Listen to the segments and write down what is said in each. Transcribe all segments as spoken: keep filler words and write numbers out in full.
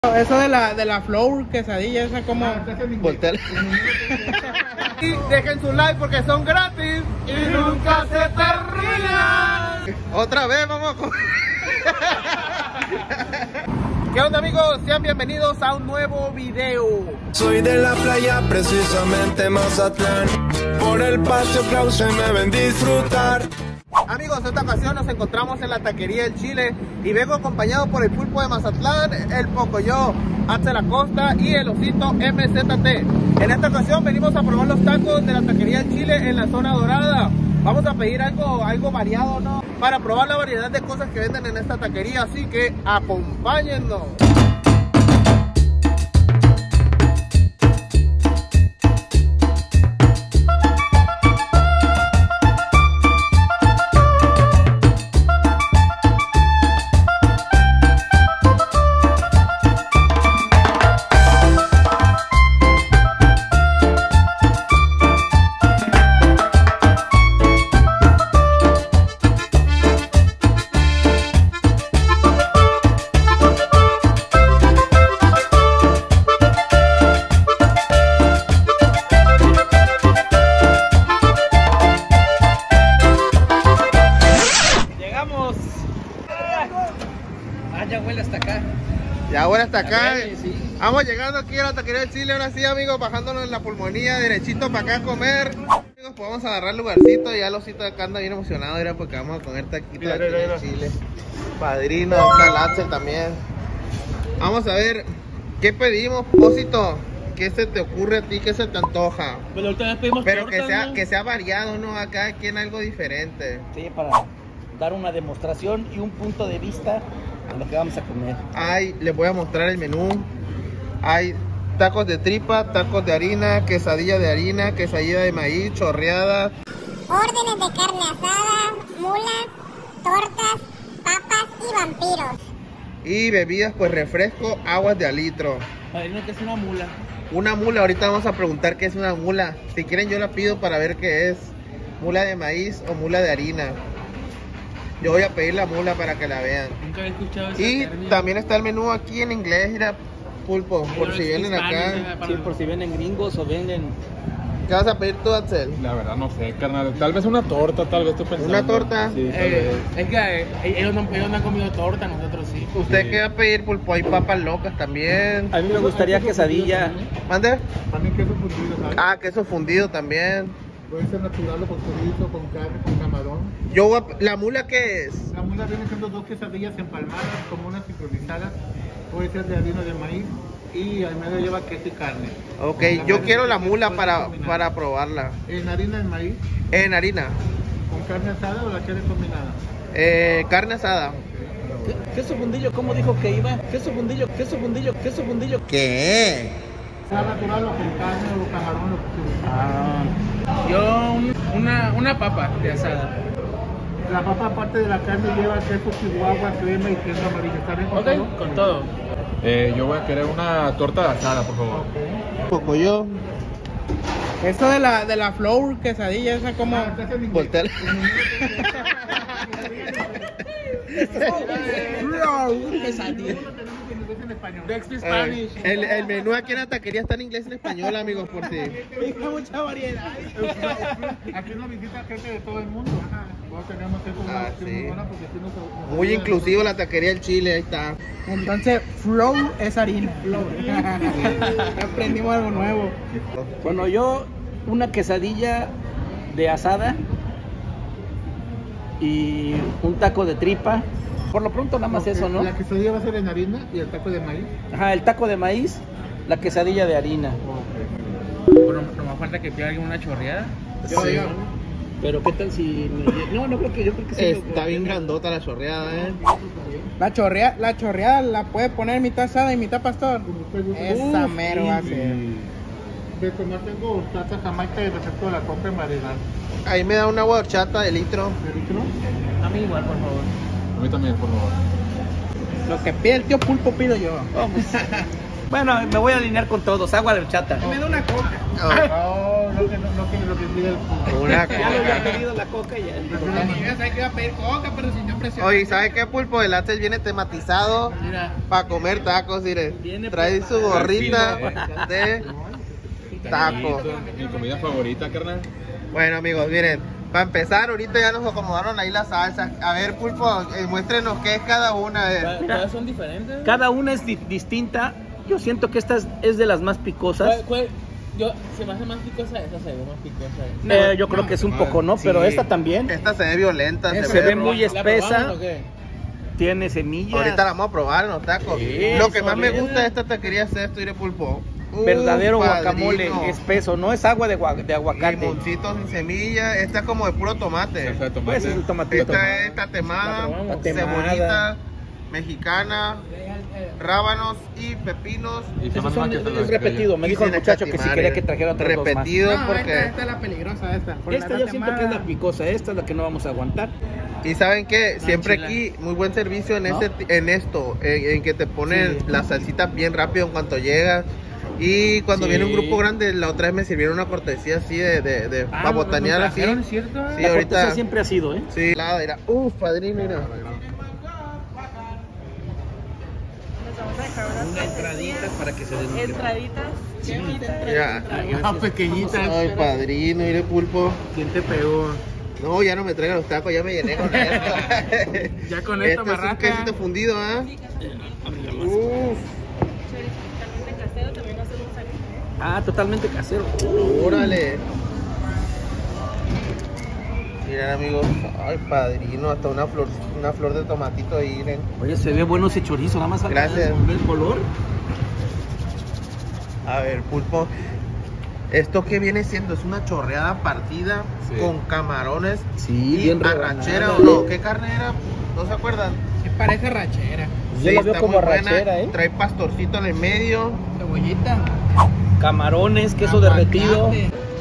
Eso de la, de la flour quesadilla, esa como... Voltea. Y dejen su like porque son gratis y nunca se terminan. Otra vez vamos a comer. ¿Qué onda, amigos? Sean bienvenidos a un nuevo video. Soy de la playa, precisamente Mazatlán. Por el Paseo Krause me ven disfrutar. Amigos, en esta ocasión nos encontramos en la taquería El Chile y vengo acompañado por el pulpo de Mazatlán, el Pocoyo, Axel Acosta y el osito M Z T. En esta ocasión venimos a probar los tacos de la taquería El Chile en la zona dorada. Vamos a pedir algo, algo variado, ¿no? Para probar la variedad de cosas que venden en esta taquería, así que acompáñennos. Ya huele hasta acá. Ya huele hasta acá. Ver, sí. Vamos llegando aquí a la taquería del Chile. Ahora sí, amigos, bajándonos en la pulmonía, derechito para acá a comer. Amigos, pues vamos a agarrar el lugarcito. Ya el osito acá anda bien emocionado. Era porque vamos a comer taquito de aquí del Chile. Padrino, está el Axel también. Vamos a ver qué pedimos, osito. ¿Qué se te ocurre a ti? ¿Qué se te antoja? Pues la última vez pedimos Pero tortas, que sea, ¿no? que sea variado, ¿no? Acá aquí en algo diferente. Sí, para dar una demostración y un punto de vista de lo que vamos a comer. Hay, les voy a mostrar el menú. Hay tacos de tripa, tacos de harina, quesadilla de harina, quesadilla de maíz, chorreada. Órdenes de carne asada, mulas, tortas, papas y vampiros. Y bebidas, pues refresco, aguas de a litro. Padrino, que es una mula. Una mula, ahorita vamos a preguntar qué es una mula. Si quieren yo la pido para ver qué es. Mula de maíz o mula de harina. Yo voy a pedir la mula para que la vean. Nunca había escuchado ese Y término. también está el menú aquí en inglés, mira, pulpo, por si vienen acá. Sí, por si vienen gringos o venden. ¿Qué vas a pedir tú, Axel? La verdad no sé, carnal. Tal vez una torta, tal vez estoy pensando. ¿Una torta? Sí, tal Eh, vez. es que eh, ellos, no, ellos no han comido torta, nosotros sí. ¿Usted Sí. qué va a pedir, pulpo? Hay papas locas también. A mí me gustaría quesadilla. ¿Mande? También queso fundido, ¿sabes? Ah, queso fundido también. Puede ser natural o con chorizo, con carne, con camarón. Yo voy a- ¿La mula qué es? La mula viene siendo dos quesadillas empalmadas, como unas sincronizadas. Puede ser de harina de maíz y al medio lleva queso y carne. Ok, La yo maíz quiero la puede mula ser para, combinada. para probarla. En harina de maíz, En harina. con carne asada o la quieres combinada. Eh, carne asada. ¿Qué- Queso fundillo, ¿cómo dijo que iba? Queso fundillo, queso fundillo, queso fundillo. ¿Qué? Sea natural o con carne o camarón, lo que quieras. Ah, yo un- una, una papa de asada. La papa, aparte de la carne, lleva queso chihuahua, crema y queso amarillo. ¿Está bien con todo? Con todo. Eh, yo voy a querer una torta de asada, por favor. Pocoyo. Eso de la, de la flour quesadilla, esa como... Ah, está en inglés. Voltea. Flour quesadilla. Eh, el, el menú aquí en la taquería está en inglés y en español, amigos, por si. Hay mucha variedad. Aquí nos visita gente de todo el mundo. Bueno, tenemos que Ah, comer sí. muy buena porque aquí nos- nos- Muy inclusivo la taquería del Chile, ahí está. Entonces, flour es harina. Aprendimos algo nuevo. Bueno, yo una quesadilla de asada y un taco de tripa. Por lo pronto nada más eso, ¿no? La quesadilla va a ser en harina y el taco de maíz. Ajá, el taco de maíz, la quesadilla de harina. Bueno, nomás falta que pida alguien una chorreada. Sí. Pero qué tal si me- no, no creo que yo creo que sí. Está bien grandota la chorreada, eh. La chorrea, la chorreada la puede poner mitad asada y mitad pastor. Esa Uf, mero va a ser. De tomar tengo horchata jamaica y refresco de la coca en variedad. Ahí me da una agua de horchata de litro. ¿De litro? A mí igual, por favor. A mí también, por favor. Lo que pide el tío pulpo pido yo. Bueno, me voy a alinear con todos. Agua de horchata. Me da una coca. Oh. No, no que no, no quiere lo que pide el pulpo. Una Ya lo había coca. pedido la coca y ya. Yo sabía que iba a pedir coca, pero sintió presión. Oye, ¿sabes qué, pulpo? El Axel viene tematizado Mira. para comer tacos, mire. Viene Trae su gorrita de taco. Mi comida favorita, carnal. Bueno, amigos, miren. Para empezar, ahorita ya nos acomodaron ahí las salsas. A ver, pulpo, eh, muéstrenos qué es cada una. A ver. Todas son diferentes. Cada una es di- distinta. Yo siento que esta es, es de las más picosas. ¿Cuál- cuál? Yo, se me hace más picosa esa, se ve más picosa. Eh, yo creo que es un poco, ¿no? Pero Sí. esta también. Esta se ve violenta. Se Se ve ve muy ¿La espesa. probamos o qué? Tiene semillas. Ahorita la vamos a probar en los tacos. Sí, Lo que más me sólida. gusta de esta taquería es esto, mire, pulpo. Uh, Verdadero padrino. guacamole espeso. No es agua de, gua- de aguacate. Limoncito sin semilla. Esta es como de puro tomate. Salsa de tomate. Pues es el tomatito. Esta es tatemada, La probamos. cebollita, mexicana, rábanos y pepinos. Y Esos más son- más que es repetido. Me Y dijo el sin muchacho que si escatimar, quería que trajera otras dos más. repetido No, porque... esta, esta es la peligrosa, esta. Por Esta la yo siento que es la tatemada. picosa. Esta es la que no vamos a aguantar. Y saben que siempre chila. aquí muy buen servicio en ¿No? este en esto, en, en que te ponen Sí. la salsita bien rápido en cuanto llegas. Y cuando Sí. viene un grupo grande, la otra vez me sirvieron una cortesía así de, de, de Ah, para botanear así. ¿es cierto? Sí, la ahorita. cortesía siempre ha sido, ¿eh? Sí, la era, uff, padrino, mira. Una entradita para que se den. Entraditas chiquitas. Mira. Ah, pequeñitas. Ay, padrino, mire, pulpo. ¿Quién te pegó? No, ya no me traigan los tacos, ya me llené con esto. Ya con esto, Este es un barraca. quesito fundido, ¿ah? Uff, Totalmente casero, también hacemos aquí. Ah, totalmente casero. órale. Miren, amigos, ay, padrino, hasta una flor, una flor de tomatito ahí, miren. Oye, se ve bueno ese chorizo, nada más. Gracias. Ve el color. A ver, pulpo. ¿Esto qué viene siendo? Es una chorreada partida Sí. con camarones Sí, y bien arrachera rebanada. o no. ¿Qué carne era? ¿No se acuerdan? Sí, parece rachera. Yo la veo está como muy buena. arrachera, ¿eh? Trae pastorcito en el medio. Cebollita. Camarones, queso aguacate. derretido.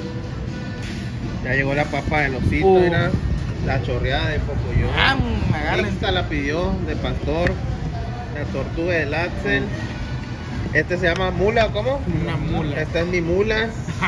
Ya llegó la papa del osito, Uh. mira. La chorreada de pocoyo. Ah, agarren. Esta la pidió de pastor. La tortuga del Axel. Este se llama mula, ¿cómo? Una mula. Esta es mi mula.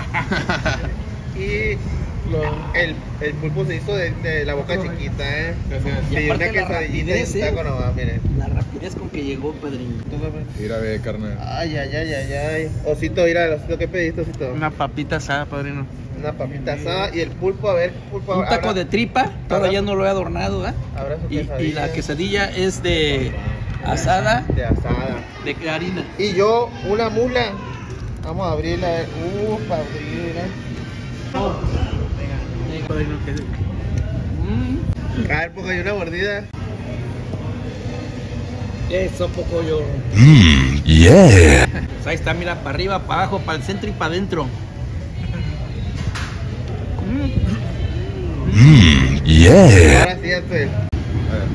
Y el, el pulpo se hizo de, de la boca chiquita, ¿eh? Gracias. Y Pidió una aparte la quesadillita y rapidez, un ¿eh? taco nomás, miren. La rapidez con que llegó, Pedrín. Tú, bebé. Mira, ve, carnal. Ay, ay, ay, ay, ay. Osito, mira, el osito, ¿qué pediste, osito? Una papita asada, padrino. Una papita asada y el pulpo, a ver, pulpo. Un taco abra- de tripa, todavía abra- no lo he adornado, ¿eh? abra su Y, y quesadilla. la quesadilla es de asada De asada. de harina. Y yo, una mula. Vamos a abrirla, a ver. Uh, para abrir, mira. Padrino, que Mm, A ver, porque hay una mordida. eso poco yo. Yeah. Pues ahí está, mira, para arriba, para abajo, para el centro y para adentro. Yeah. Ahora sí, Axel. A ver.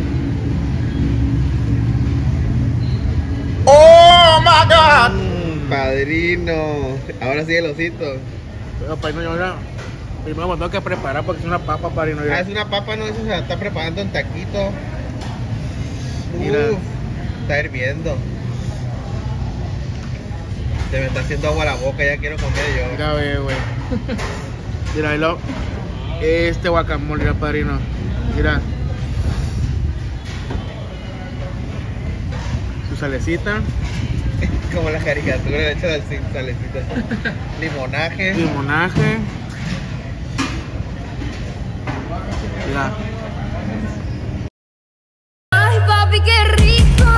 ¡Oh, my God! Mm, padrino. Ahora sí el osito. Pero, padrino, yo ahora primero me tengo que preparar porque es una papa, padrino. Ah, es una papa, no, eso se la está preparando en taquito. Mira. Uf, está hirviendo. Se me está haciendo agua la boca, ya quiero comer yo. Mira, ve, güey. Mira, ahí lo. Este guacamole, mira, padrino. Mira. Su salecita, Como la caricatura, le echa sin salecita. Limonaje. limonaje. Mira. Ay, papi, qué rico.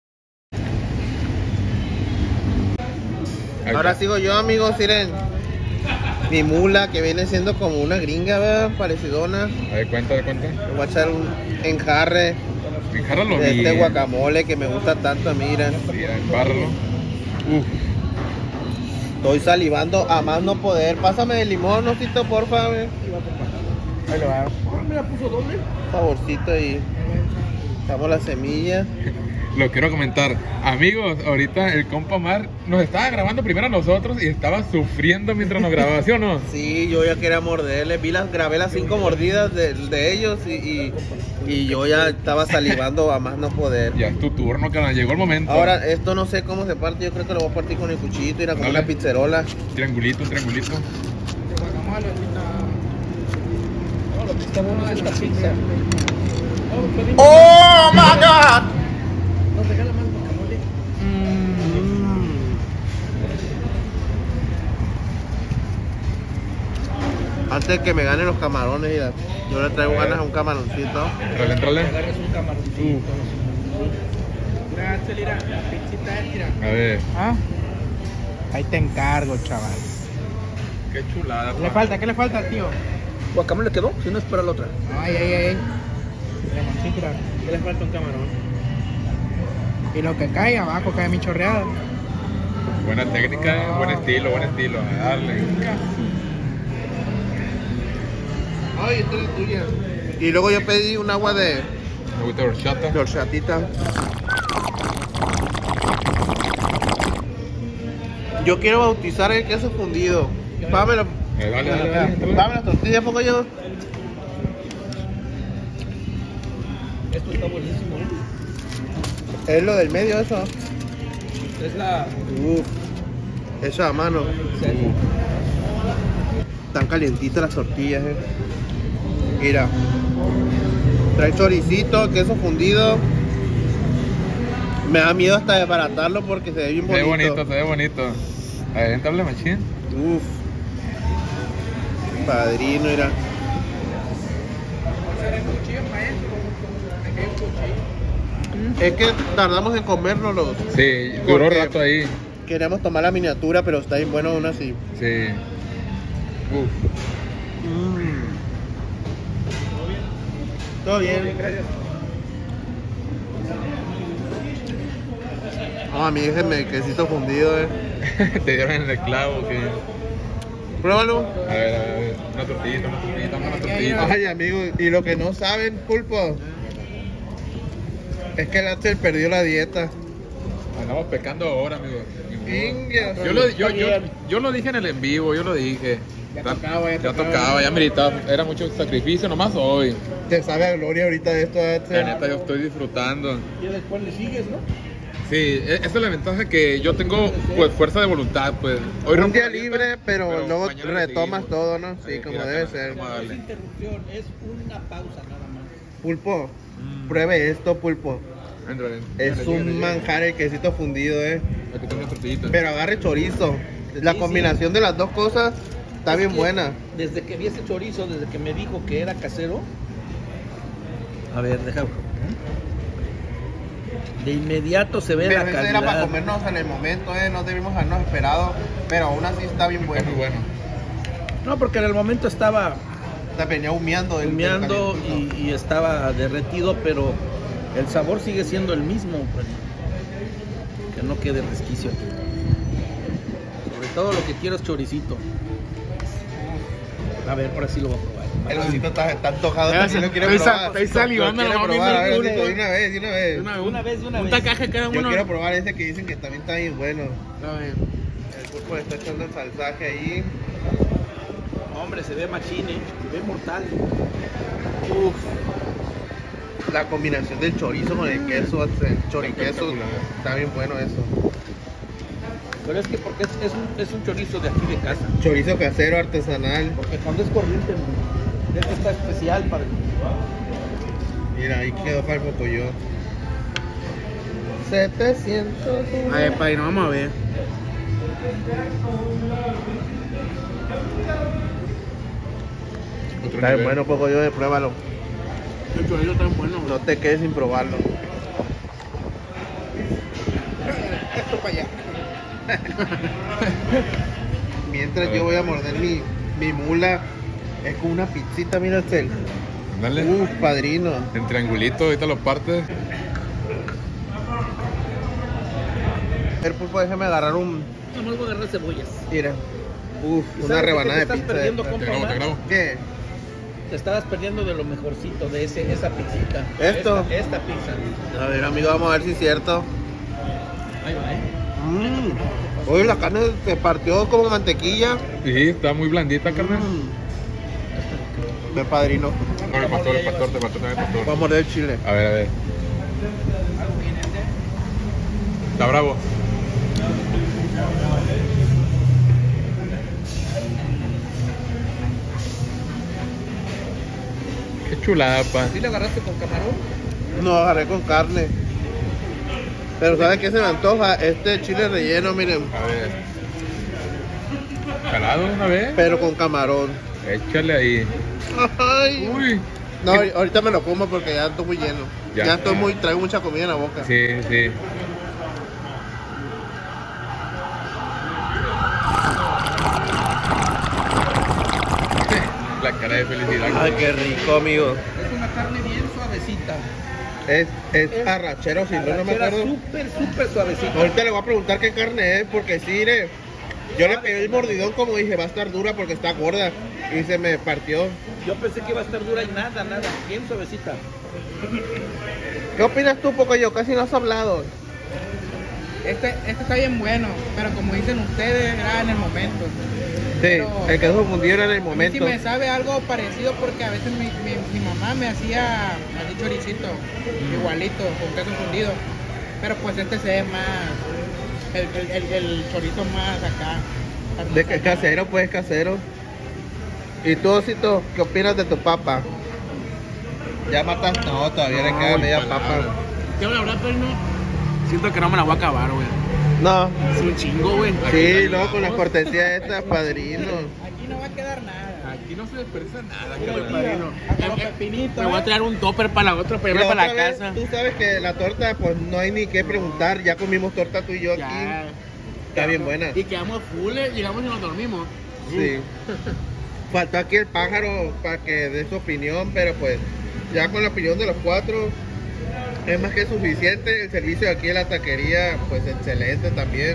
Ahí Ahora está. sigo yo, amigos, miren. Mi mula, que viene siendo como una gringa, ¿verdad? Parecidona. A ver, cuenta, de cuenta. Le voy a echar un enjarre Encárralo de bien. este guacamole que me gusta tanto, mira. Mira, empárralo. Uf. Estoy salivando a más no poder. Pásame el limón, osito, porfa, güey. Ahí lo va. Mira, puso doble. Saborcito y echamos la semilla. Lo quiero comentar. Amigos, ahorita el compa Mar nos estaba grabando primero a nosotros y estaba sufriendo mientras nos grababa, ¿sí o no? Sí, yo ya quería morderle. Vi las, grabé las cinco mordidas de, de ellos y, y, y yo ya estaba salivando a más no poder. Ya es tu turno, carnal. Llegó el momento. Ahora, esto no sé cómo se parte. Yo creo que lo voy a partir con el cuchillito y era como Dale. una pizzerola. Triangulito, un triangulito. malo, está. No, lo que está bueno es esta pizza. ¡Oh, my God! Nos regala más guacamole. Antes de que me ganen los camarones, mira, yo le traigo ganas a un camaroncito. Entrale, entrale. Agarras un camaroncito. Mira, Celira, la pizzita es, mira. A ver. ¿Ah? Ahí te encargo, chaval. Qué chulada. ¿Qué le falta? ¿Qué le falta, tío? ¿Guacamole quedó? Si no es para la otra. Ay, ay, ay. Lemoncito, mira. ¿Qué le falta un camarón? Y lo que cae abajo cae mi chorreada. Buena técnica, buen estilo, buen estilo. A darle. Ay, esta es la tuya. Y luego yo pedí un agua de Me gusta horchata. de horchatita. Yo quiero bautizar el queso fundido. Pámelo. Eh, dale, dale, dale, dale. Pámelo las tortillas, poco yo. Esto está buenísimo. ¿Eh? Es lo del medio, eso. Es la. Uf. Eso a mano. Sí. Están calientitas las tortillas, eh. Mira. Trae choricito, queso fundido. Me da miedo hasta desbaratarlo porque se ve bien Se ve bonito. bonito, se ve bonito. A ver, entrale, machín. Uf. Padrino, mira. Es que tardamos en comérnoslo. Sí, duró Porque rato ahí. Queríamos tomar la miniatura, pero está bien bueno aún así. Sí. Uf. Mm. Todo bien. No, a mí déjenme quesito fundido, eh. Te dieron en el clavo que. Pruébalo. A ver, a ver, una tortillita, una tortillita, una tortillita. Ay, amigo, y lo que no saben, Pulpo, es que el Axel perdió la dieta. Andamos pecando ahora, amigo. Inga. Yo lo, yo, yo, yo lo dije en el en vivo, yo lo dije. Ya tocaba, ya ya tocaba. tocaba, ya meritaba. Era mucho sacrificio, nomás hoy. Te sabe a gloria ahorita de esto, La Axel. neta, yo estoy disfrutando. Y después le sigues, ¿no? Sí, e- esa es la ventaja que yo tengo, pues, fuerza de voluntad, pues. Hoy Un rompo día la dieta, libre, pero, pero luego mañana le retomas seguimos. todo, ¿no? Sí, Ahí, como mira, debe acá, ser. vamos a No es darle. interrupción, es una pausa nada más. Pulpo, Mm. pruebe esto, Pulpo. Entrale. Es Dale, un dale, dale. manjar el quesito fundido, eh. Aquí tengo una tortillita. Pero agarre chorizo. La Sí, combinación de las dos cosas está Es bien que buena. Desde que vi ese chorizo, desde que me dijo que era casero. A ver, déjame. De inmediato se ve Pero la ese calidad. era para comernos en el momento, eh. No debimos habernos esperado. Pero aún así está bien Está bueno. muy bueno. No, porque en el momento estaba Te venía humeando. del- del humeando calientito. y, y estaba derretido, pero el sabor sigue siendo el mismo. Pues. Que no quede resquicio aquí. Sobre todo lo que quiero es choricito. A ver, ahora sí lo voy a probar. El osito está, está antojado. Ya, También lo quiere estoy sa- probar. estoy salivando, Lo quiere nomás probar. A ver, viendo osito, uno. de una vez, de una vez. Una, Una vez, de una un vez. tacaje cada Yo uno. quiero probar ese que dicen que también está bien bueno. A ver. El Pulpo le está echando el salsaje ahí. Hombre, se ve machine, se ve mortal. Uf. La combinación del chorizo con el queso, el choriqueso, Espectacular. está bien bueno eso. Pero es que porque es, es, un, es un chorizo de aquí de casa. Chorizo casero, artesanal. Porque cuando es corriente, este está especial para el... Mira, ahí quedó para el pocoyo. setecientos. A ver, padre, no vamos a ver. Otro Está bien nivel. bueno, pocoyo, pruébalo. El chorizo está bueno. No te quedes sin probarlo. Esto para allá. Mientras yo voy a morder mi, mi mula, es con una pizzita, mira el. Dale. Uf, padrino. En triangulito, ahorita lo partes. El Pulpo, déjame agarrar un. Nomás voy a agarrar cebollas. Mira. Uf, ¿Y una sabes de rebanada qué de te estás pizza. perdiendo, Te compa, grabo, te Omar? grabo. ¿Qué? Te estabas perdiendo de lo mejorcito, de ese, esa pizzita. ¿Esto? Esta, esta pizza. A ver, amigo, vamos a ver si es cierto. Ahí va, ¿eh? Mmm. Oye, la carne se partió como mantequilla. Sí, está muy blandita, carnal. Mmm. Ve, padrino. No, el pastor, el pastor, te pastor, también el pastor. Vamos a morder el chile. A ver, a ver. Está bravo. chulada, pa. ¿Sí le agarraste con camarón? No, agarré con carne. Pero ¿sabes qué se me antoja? Este chile relleno, miren. A ver. ¿Calado una vez? Pero con camarón. Échale ahí. Ay. Uy. No, ahorita me lo como porque ya estoy muy lleno. Ya. Ya, estoy muy, traigo mucha comida en la boca. Sí, sí. La cara de felicidad. Ay, qué rico, amigo. Es una carne bien suavecita. Es, es arrachero, si no, no me Arrachera acuerdo. súper, súper suavecita. Ahorita le voy a preguntar qué carne es, porque sí, mire, yo le pegué el mordidón como dije, va a estar dura porque está gorda. Y se me partió. Yo pensé que iba a estar dura y nada, nada. Bien suavecita. ¿Qué opinas tú, Pocoyo? Casi no has hablado. Este, este está bien bueno, pero como dicen ustedes, era en el momento. Sí, Pero- el que se fundieron en el A mí sí momento. me sabe algo parecido porque a veces mi, mi, mi mamá me hacía así choricito, igualito, con queso fundido. Pero pues este se ve más, el, el, el, el chorizo más acá. De que casero, pues casero. ¿Y tú, Osito, qué opinas de tu papa? Ya mataste, no, todavía le queda Ay, media palabra. papa. Yo la verdad, pero no. Siento que no me la voy a acabar, güey. No, Es un chingo, güey. sí, no, con las cortesías estas, padrino. Aquí no va a quedar nada. Aquí no se desperdicia nada, Puro carnal. pepino. Hasta los pepinitos. Me voy a ¿eh? traer un topper para la otra, para Y llevarme la para la otra vez, casa. tú sabes que la torta, pues no hay ni qué preguntar. Ya comimos torta tú y yo aquí. Ya. Está bien buena. Y quedamos full, llegamos y nos dormimos. Sí. Faltó aquí el pájaro para que dé su opinión, pero pues ya con la opinión de los cuatro es más que suficiente. El servicio aquí en la taquería, pues excelente también.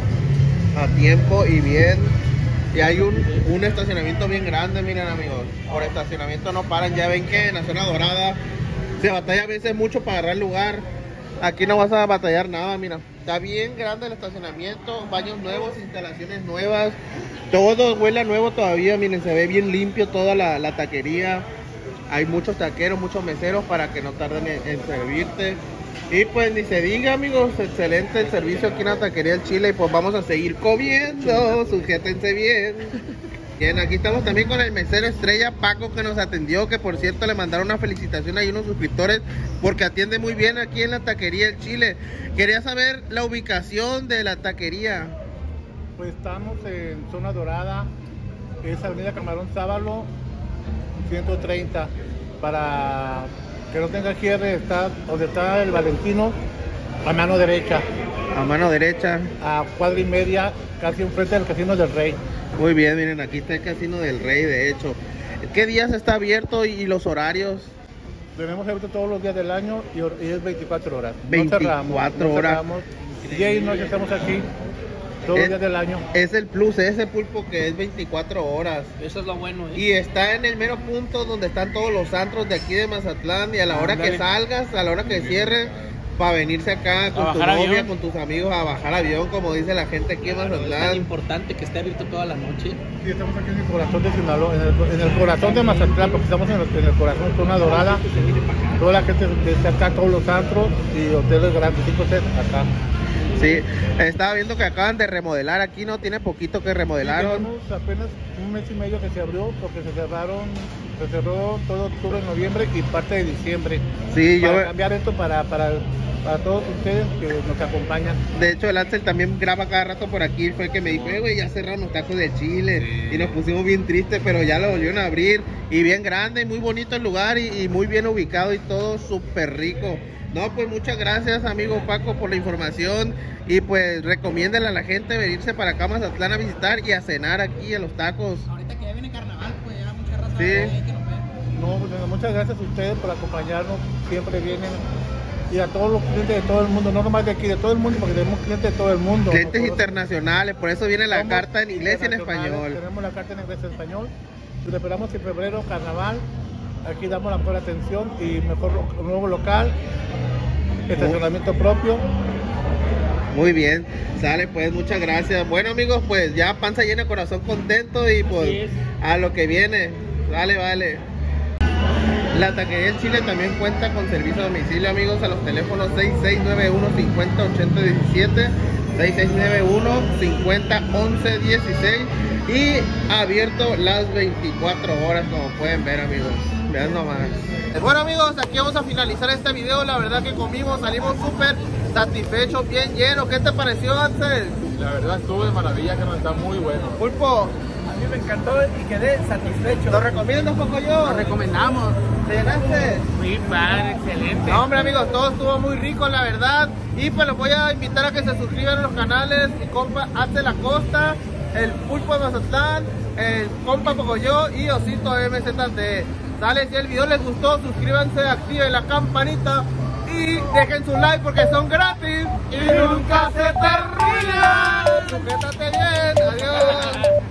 A tiempo y bien. Y hay un, un estacionamiento bien grande, miren amigos. Por estacionamiento no paran. Ya ven que en la zona dorada se batalla a veces mucho para agarrar lugar. Aquí no vas a batallar nada, mira. Está bien grande el estacionamiento, baños nuevos, instalaciones nuevas. Todo huele a nuevo todavía, miren, se ve bien limpio toda la, la taquería. Hay muchos taqueros, muchos meseros para que no tarden en, en servirte. Y pues ni se diga, amigos, excelente el servicio aquí en la taquería del Chile. Y pues vamos a seguir comiendo, sujétense bien. Bien, aquí estamos también con el mesero estrella Paco, que nos atendió, que por cierto le mandaron una felicitación ahí a unos suscriptores porque atiende muy bien aquí en la taquería del Chile. Quería saber la ubicación de la taquería. Pues estamos en Zona Dorada, es Avenida Camarón Sábalo, ciento treinta. Para que no tenga cierre, está donde está el Valentino, a mano derecha, A mano derecha. a cuadra y media, casi enfrente del Casino del Rey. Muy bien, miren, aquí está el Casino del Rey, de hecho. ¿Qué días está abierto y los horarios? Tenemos abierto todos los días del año y, hor- y es veinticuatro horas. veinticuatro no cerramos, no horas. cerramos. Día y noche estamos aquí, todos Es- los días del año. Es el plus, ese pulpo que es veinticuatro horas. Eso es lo bueno, ¿eh? Y está en el mero punto donde están todos los antros de aquí de Mazatlán. Y a la hora que Ándale. salgas, a la hora que cierre, para venirse acá con A tu bajar novia, avión. con tus amigos, a bajar avión, como dice la gente aquí en Es tan Mazatlán. importante que esté abierto toda la noche. Sí, estamos aquí en el corazón de Sinaloa, en el, en el corazón de Mazatlán, porque estamos en el, en el corazón de Zona Dorada. Toda la gente que está acá, todos los antros y hoteles grandes, cinco sets acá. Sí, estaba viendo que acaban de remodelar aquí, ¿no? Tiene poquito que remodelaron. Tenemos apenas un mes y medio que se abrió, porque se cerraron, se cerró todo octubre, noviembre y parte de diciembre. Sí, yo... Para cambiar esto para, para, para todos ustedes que nos acompañan. De hecho, el Axel también graba cada rato por aquí. Fue el que me dijo, eh, güey, ya cerraron los tacos de Chile. Sí. Y nos pusimos bien tristes, pero ya lo volvieron a abrir. Y bien grande, muy bonito el lugar y, y muy bien ubicado y todo súper rico. No, pues muchas gracias, amigo Paco, por la información. Y pues recomiéndale a la gente venirse para acá a Mazatlán a visitar y a cenar aquí a los tacos. Ahorita que ya viene carnaval, pues ya mucha raza Sí. hay que nos ve. No, pues, muchas gracias a ustedes por acompañarnos, siempre vienen. Y a todos los clientes de todo el mundo, no nomás de aquí, de todo el mundo, porque tenemos clientes de todo el mundo. Clientes Nosotros internacionales, por eso viene la somos carta en inglés y en internacionales, español. Tenemos la carta en inglés y en español. Y lo esperamos en febrero, carnaval. Aquí damos la mejor atención y mejor lo- nuevo local, estacionamiento propio. Muy bien, sale pues, muchas gracias. Bueno amigos, pues ya panza llena, corazón contento y pues Así es. a lo que viene. Vale, vale. La taquería del Chile también cuenta con servicio a domicilio, amigos, a los teléfonos seis seis nueve uno, cincuenta, ochenta diecisiete, seis seis nueve uno, cincuenta, once dieciséis y abierto las veinticuatro horas, como pueden ver, amigos. Vean nomás. Bueno amigos, aquí vamos a finalizar este video. La verdad que comimos, salimos súper satisfechos, bien llenos. ¿Qué te pareció, Axel? La verdad estuvo de maravilla, que no está muy bueno. Pulpo, A mí me encantó y quedé satisfecho. ¿lo recomiendas, poco yo? Lo recomendamos. ¿Te llenaste? Muy padre, excelente. No, hombre amigos, todo estuvo muy rico, la verdad. Y pues los voy a invitar a que se suscriban a los canales. Mi compa Axel Acosta, el Pulpo de Mazatlán, el compa Pocoyo y Osito M Z T. Sale, si el video les gustó, suscríbanse, activen la campanita y dejen su like porque son gratis y nunca se terminan. Sujétate bien, adiós.